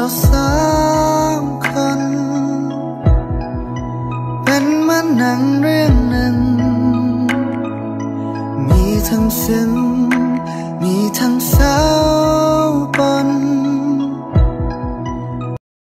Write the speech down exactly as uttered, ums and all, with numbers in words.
สองคนเป็นเหมือนหนังเรื่องหนึ่งมีทั้งซึ้งมีทั้งเศร้า